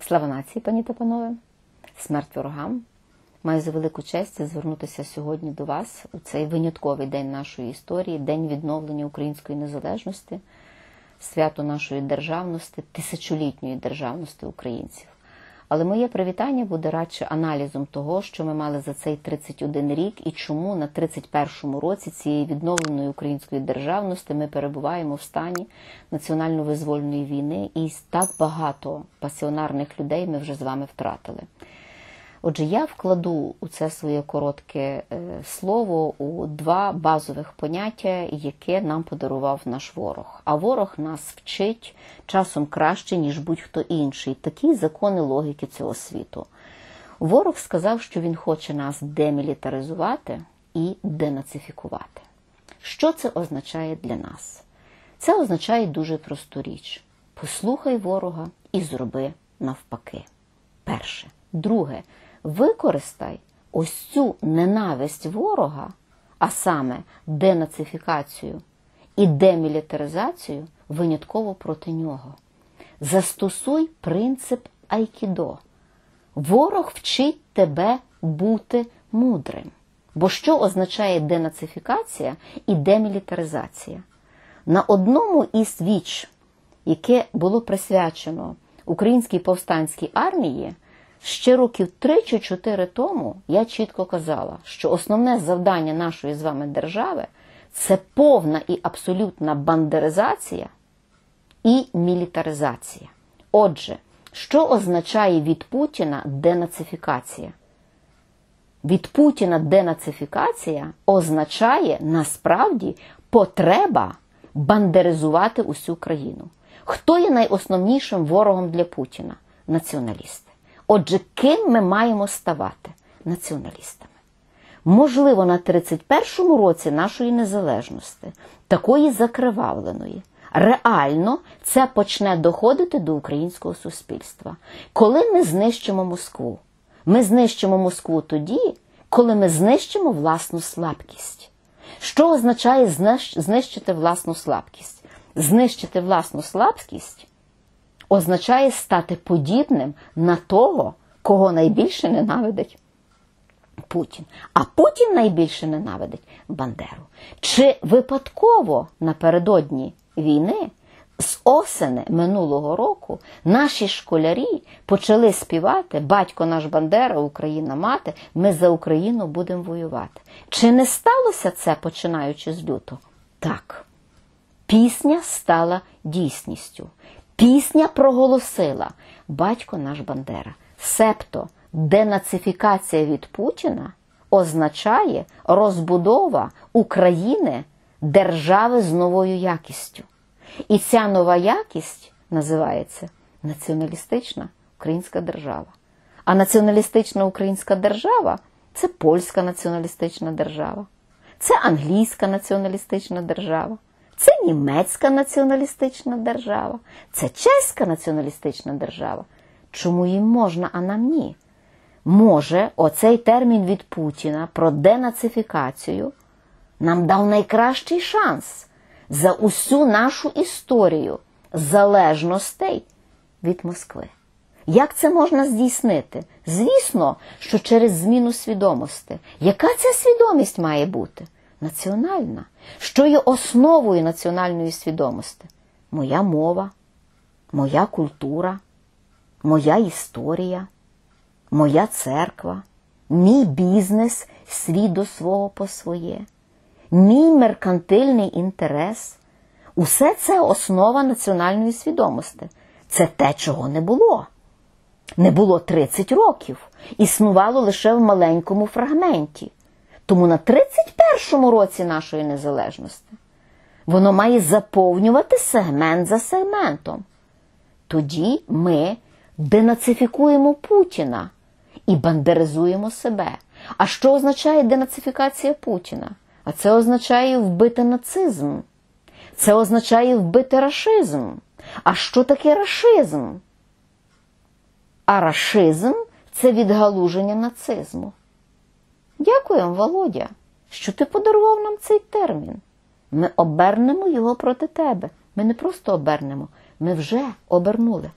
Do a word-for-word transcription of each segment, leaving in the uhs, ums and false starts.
Слава нації, пані та панове! Смерть ворогам! Маю за велику честь звернутися сьогодні до вас у цей винятковий день нашої історії, день відновлення української незалежності, свято нашої державності, тисячолітньої державності українців. Але моє привітання буде радше аналізом того, що ми мали за цей тридцять один рік і чому на тридцять першому році цієї відновленої української державності ми перебуваємо в стані національно-визвольної війни і так багато пасіонарних людей ми вже з вами втратили. Отже, я вкладу у це своє коротке слово у два базових поняття, яке нам подарував наш ворог. А ворог нас вчить часом краще, ніж будь-хто інший. Такі закони логіки цього світу. Ворог сказав, що він хоче нас демілітаризувати і денацифікувати. Що це означає для нас? Це означає дуже просту річ. Послухай ворога і зроби навпаки. Перше. Друге. Використай ось цю ненависть ворога, а саме денацифікацію і демілітаризацію, винятково проти нього. Застосуй принцип айкідо. Ворог вчить тебе бути мудрим. Бо що означає денацифікація і демілітаризація? На одному із віч, яке було присвячено Українській повстанській армії, ще років три чи чотири тому я чітко казала, що основне завдання нашої з вами держави – це повна і абсолютна бандеризація і мілітаризація. Отже, що означає від Путіна денацифікація? Від Путіна денацифікація означає насправді потреба бандеризувати усю країну. Хто є найосновнішим ворогом для Путіна? Націоналісти. Отже, ким ми маємо ставати? Націоналістами. Можливо, на тридцять першому році нашої незалежності, такої закривавленої, реально це почне доходити до українського суспільства. Коли ми знищимо Москву? Ми знищимо Москву тоді, коли ми знищимо власну слабкість. Що означає знищити власну слабкість? Знищити власну слабкість означає стати подібним на того, кого найбільше ненавидить Путін. А Путін найбільше ненавидить Бандеру. Чи випадково напередодні війни, з осени минулого року, наші школярі почали співати «Батько наш Бандера, Україна мати, ми за Україну будемо воювати». Чи не сталося це, починаючи з лютого? Так. Пісня стала дійсністю. Пісня проголосила «Батько наш Бандера». Себто денацифікація від Путіна означає розбудова України, держави з новою якістю. І ця нова якість називається націоналістична українська держава. А націоналістична українська держава – це польська націоналістична держава, це англійська націоналістична держава, це німецька націоналістична держава, це чеська націоналістична держава. Чому їм можна, а нам ні? Може, оцей термін від Путіна про денацифікацію нам дав найкращий шанс за усю нашу історію залежностей від Москви. Як це можна здійснити? Звісно, що через зміну свідомості. Яка ця свідомість має бути? Національна. Що є основою національної свідомості? Моя мова, моя культура, моя історія, моя церква, мій бізнес, свій до свого по своє, мій меркантильний інтерес. Усе це основа національної свідомості. Це те, чого не було. Не було тридцять років. Існувало лише в маленькому фрагменті. Тому на тридцять першому році нашої незалежності воно має заповнювати сегмент за сегментом. Тоді ми денацифікуємо Путіна і бандеризуємо себе. А що означає денацифікація Путіна? А це означає вбити нацизм. Це означає вбити рашизм. А що таке рашизм? А рашизм – це відгалуження нацизму. Дякуємо, Володя, що ти подарував нам цей термін. Ми обернемо його проти тебе. Ми не просто обернемо, ми вже обернули.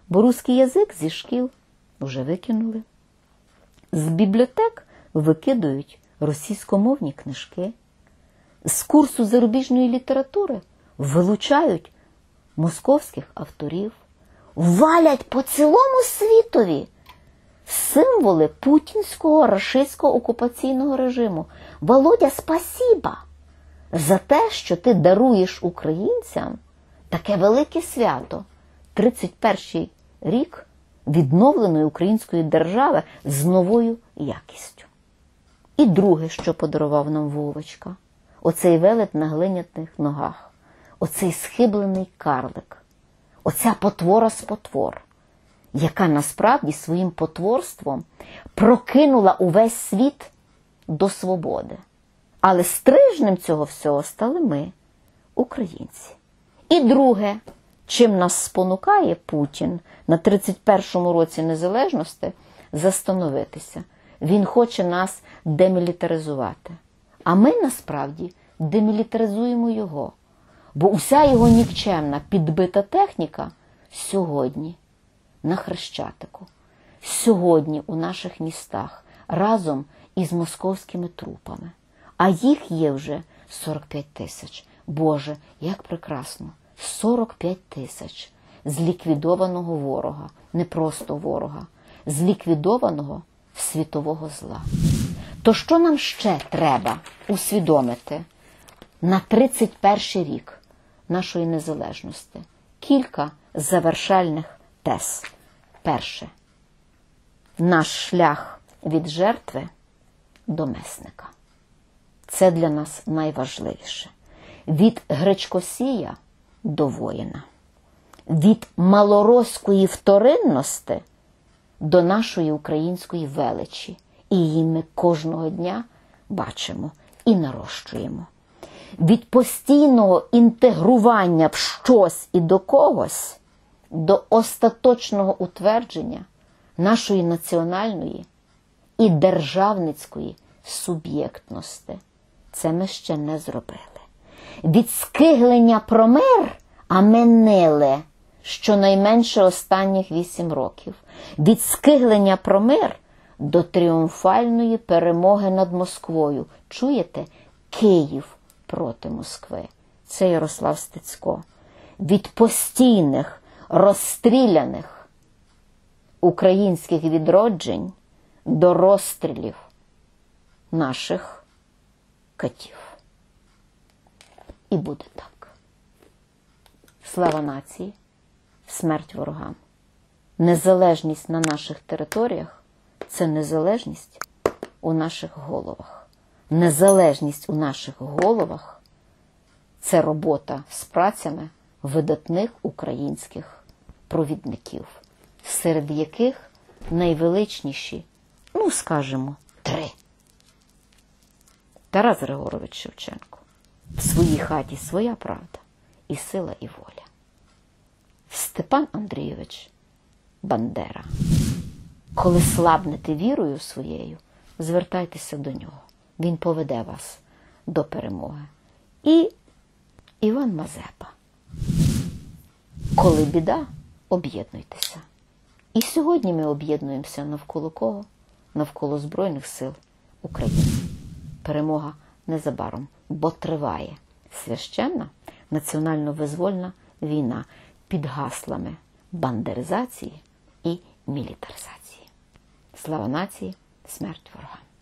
бо русський язик зі шкіл вже викинули. З бібліотек викидують російськомовні книжки. З курсу зарубіжної літератури вилучають московських авторів. Валять по цілому світові символи путінського рашистського окупаційного режиму. Володя, спасіба за те, що ти даруєш українцям таке велике свято. тридцять перший рік відновленої української держави з новою якістю. І друге, що подарував нам Вовочка, оцей велет на глинятих ногах, оцей схиблений карлик, оця потвора з потвор, яка насправді своїм потворством прокинула увесь світ до свободи. Але стрижнем цього всього стали ми, українці. І друге, чим нас спонукає Путін на тридцять першому році незалежності застановитися. Він хоче нас демілітаризувати. А ми насправді демілітаризуємо його. Бо уся його нікчемна підбита техніка сьогодні на Хрещатику, сьогодні у наших містах разом із московськими трупами. А їх є вже сорок п'ять тисяч. Боже, як прекрасно! сорок п'ять тисяч зліквідованого ворога, не просто ворога, зліквідованого світового зла. То що нам ще треба усвідомити на тридцять перший рік нашої незалежності? Кілька завершальних тез. Перше. Наш шлях від жертви до месника. Це для нас найважливіше. Від гречкосія до воїна. Від малоросської вторинності до нашої української величі. І її ми кожного дня бачимо і нарощуємо. Від постійного інтегрування в щось і до когось до остаточного утвердження нашої національної і державницької суб'єктності. Це ми ще не зробили. Від скиглення про мир, а ми нили щонайменше останніх вісім років. Від скиглення про мир до тріумфальної перемоги над Москвою. Чуєте? Київ проти Москви. Це Ярослав Стецько. Від постійних, розстріляних українських відроджень до розстрілів наших катів. І буде так. Слава нації, смерть ворогам. Незалежність на наших територіях – це незалежність у наших головах. Незалежність у наших головах – це робота з працями видатних українських провідників, серед яких найвеличніші, ну, скажімо, три. Тарас Григорович Шевченко. В своїй хаті своя правда і сила, і воля. Степан Андрійович Бандера. Коли слабнете вірою своєю, звертайтеся до нього. Він поведе вас до перемоги. І Іван Мазепа. Коли біда, об'єднуйтеся. І сьогодні ми об'єднуємося навколо кого? Навколо Збройних сил України. Перемога незабаром, бо триває священна національно-визвольна війна під гаслами бандеризації і мілітаризації. Слава нації, смерть ворогам.